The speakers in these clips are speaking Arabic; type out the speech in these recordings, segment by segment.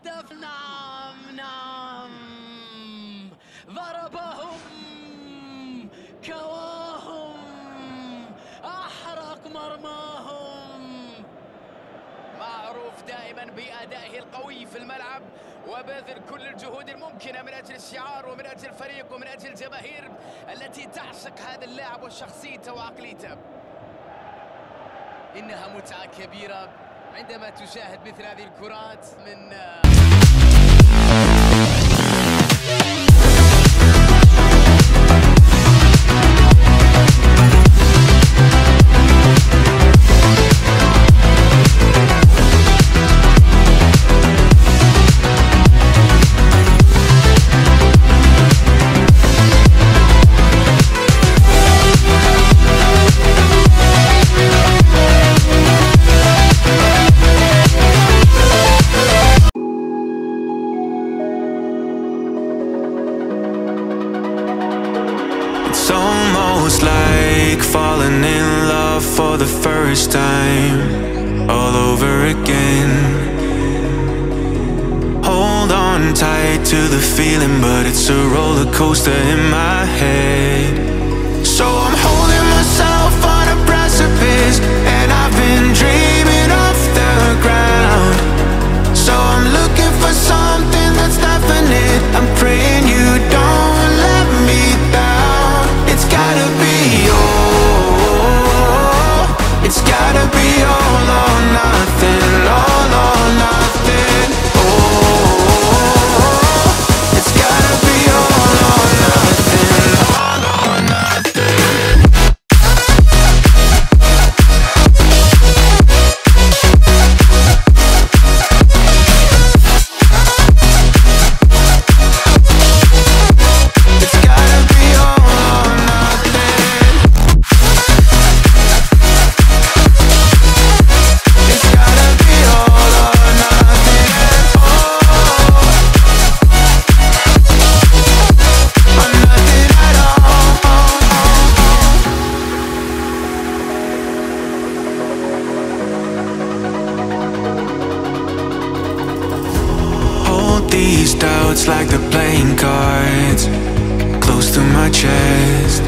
الهدف. نعم نعم، ضربهم، كواهم، أحرق مرماهم. معروف دائما بأدائه القوي في الملعب وبذل كل الجهود الممكنة من أجل الشعار ومن أجل الفريق ومن أجل الجماهير التي تعشق هذا اللاعب وشخصيته وعقليته. إنها متعة كبيرة عندما تشاهد مثل هذه الكرات من It's almost like falling in love for the first time, all over again. Hold on tight to the feeling, but it's a roller coaster in my head. So I'm holding myself on a precipice, and I've been dreaming off the ground. So I'm looking for something that's definite. I'm praying you don't let me down. It's gotta be all, it's gotta be all or nothing, all or nothing. Oh, it's gotta be all or nothing, all or nothing. It's gotta be all or nothing. It's gotta be all or nothing. Oh, or nothing at all. Hold these doubts like the playing cards close to my chest.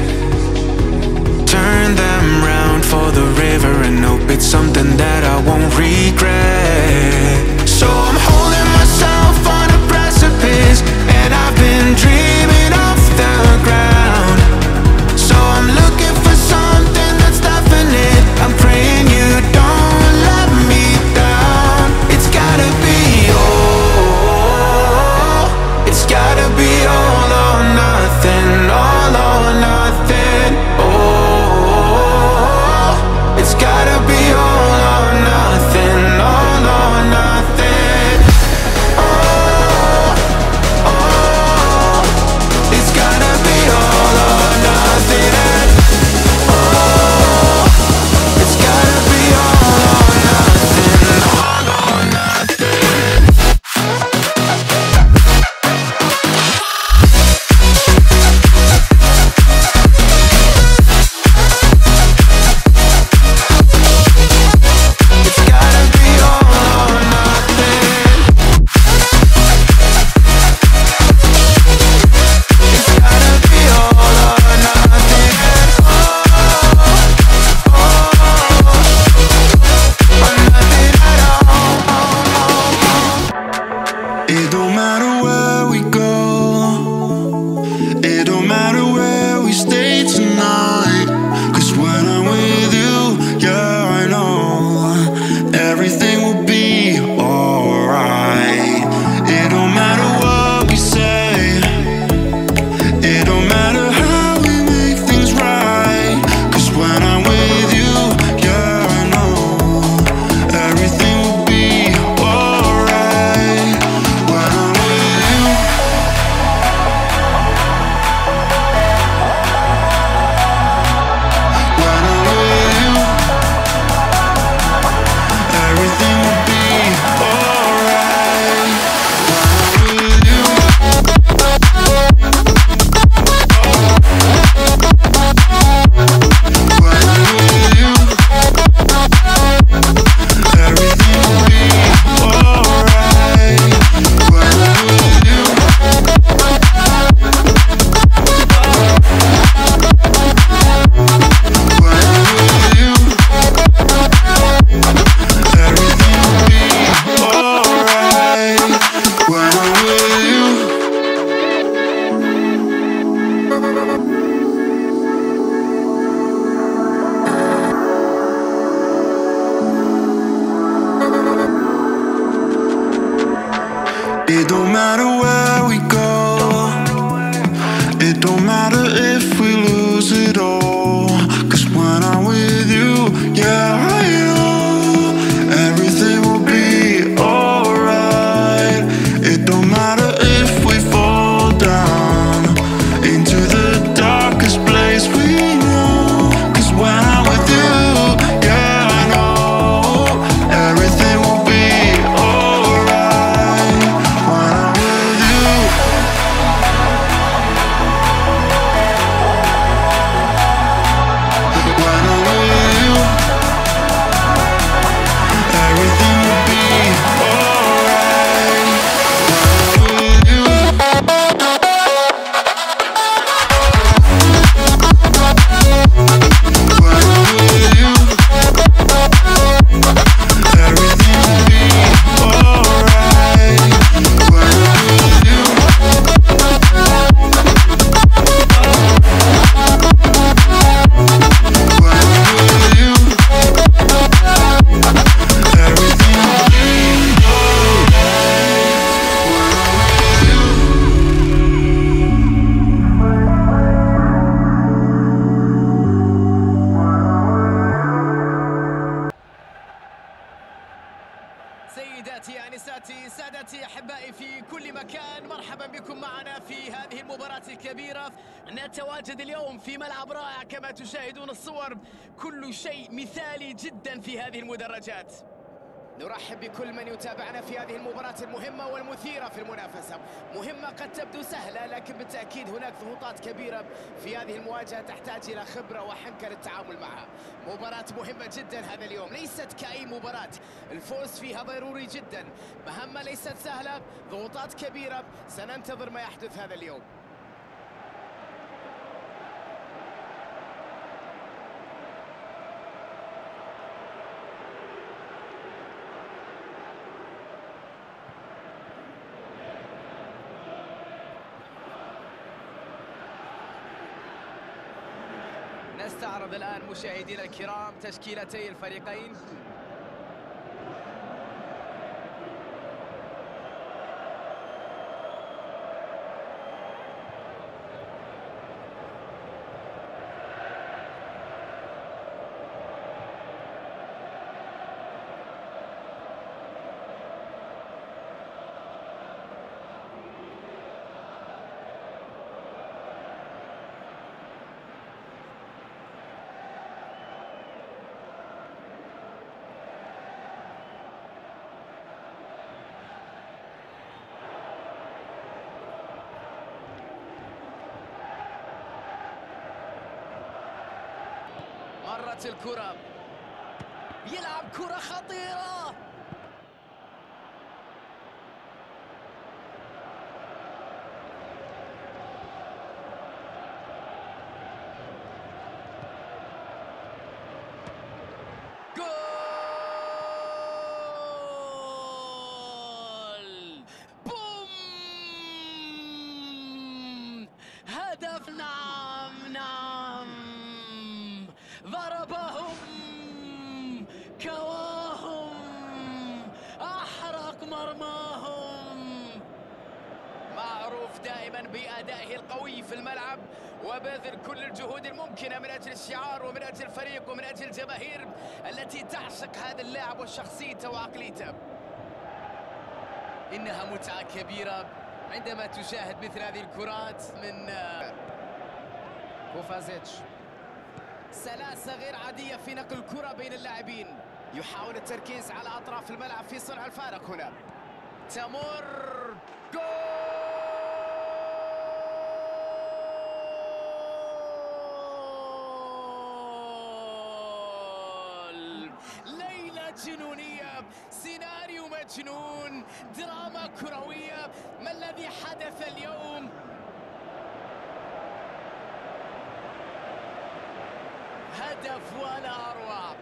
Turn them round for the river and hope it's something that I won't regret. So I'm holding myself on a precipice, and I've been dreaming off the ground. So I'm looking for something that's definite. I'm praying you don't let me down. It's gotta be all, it's gotta be all or nothing, all or nothing. Oh, it's gotta be all or nothing, all don't matter where we go, it don't matter if we lose it all. 'Cause when I'm with you, yeah, I know everything will be alright. It don't matter if we fall down into the darkest place we know. 'Cause when I'm with you, yeah, I know everything will be alright. When I'm with you, when I'm with you, everything will be alright. When I'm with you. سيداتي آنساتي سادتي أحبائي في كل مكان، مرحبا بكم معنا في هذه المباراة الكبيرة. نتواجد اليوم في ملعب رائع كما تشاهدون الصور، كل شيء مثالي جدا في هذه المدرجات. نرحب بكل من يتابعنا في هذه المباراة المهمة والمثيرة في المنافسة. مهمة قد تبدو سهلة، لكن بالتأكيد هناك ضغوطات كبيرة في هذه المواجهة تحتاج إلى خبرة وحنكة للتعامل معها. مباراة مهمة جدا هذا اليوم، ليست كأي مباراة، الفوز فيها ضروري جدا. مهمة ليست سهلة، ضغوطات كبيرة، سننتظر ما يحدث هذا اليوم. نستعرض الآن مشاهدينا الكرام تشكيلتي الفريقين. مرت الكرة، يلعب كرة خطيرة، جول، بوم، هدف. نعم نعم، ضربهم، كواهم، أحرق مرماهم. معروف دائما بأدائه القوي في الملعب، وبذل كل الجهود الممكنة من أجل الشعار ومن أجل الفريق ومن أجل الجماهير التي تعشق هذا اللاعب وشخصيته وعقليته. إنها متعة كبيرة عندما تشاهد مثل هذه الكرات من كوفازيتش. سلاسة غير عادية في نقل الكرة بين اللاعبين، يحاول التركيز على أطراف الملعب في صنع الفارق. هنا تمر، جول، ليلة جنونية، سيناريو مجنون، دراما كروية. ما الذي حدث اليوم؟ هدف ولا أروع.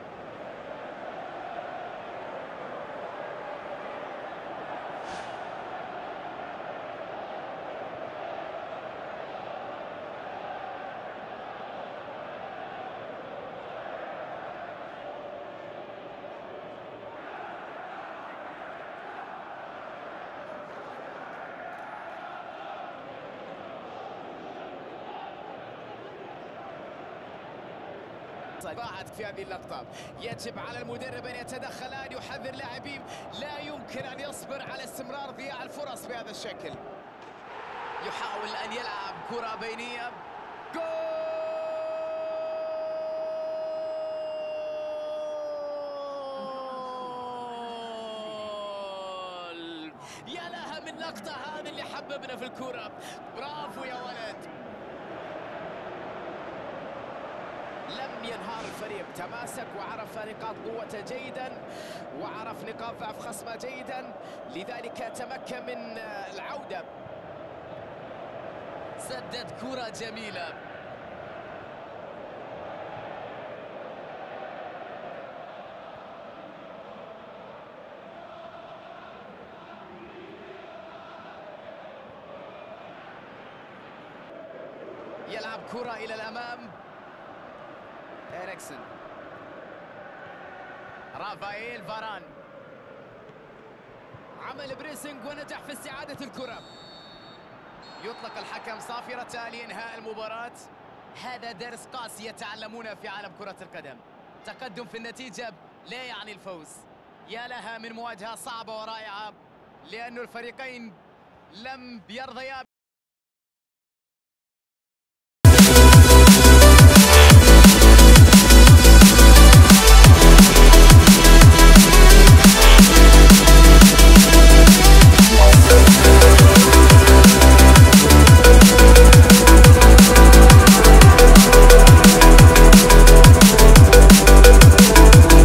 ضاعت في هذه اللقطة. يجب على المدرب أن يتدخل الآن، يحذر لاعبين، لا يمكن أن يصبر على استمرار ضياع الفرص بهذا الشكل. يحاول أن يلعب كرة بينية. جول! يا لها من لقطة، هذه اللي حببنا في الكرة. برافو يا ولد. لم ينهار الفريق، تماسك وعرف نقاط قوته جيدا وعرف نقاط ضعف خصمه جيدا، لذلك تمكن من العودة. سدد كرة جميلة. يلعب كرة إلى الأمام. إريكسن، رافائيل فاران، عمل بريسنج ونجح في استعادة الكرة. يطلق الحكم صافرة لإنهاء المباراة. هذا درس قاسي يتعلمونه في عالم كرة القدم. تقدم في النتيجة لا يعني الفوز. يا لها من مواجهة صعبة ورائعة، لأن الفريقين لم يرضيا